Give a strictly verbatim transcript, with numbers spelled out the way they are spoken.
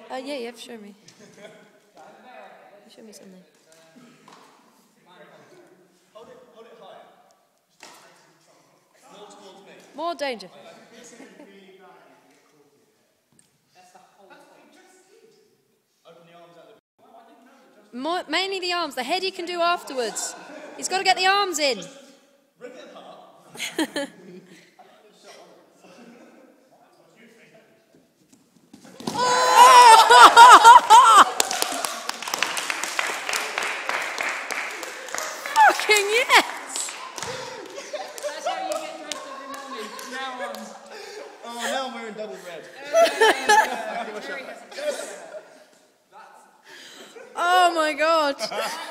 Uh, yeah, you have to show me. Show me something. Hold it, hold it higher. More towards me. More danger. Open the arms out the... More, mainly the arms. The head he can do afterwards. He's got to get the arms in. Rip it apart. Fucking yes! That's how you get dressed every morning. Now on. Oh, now I'm wearing double red. Oh my god.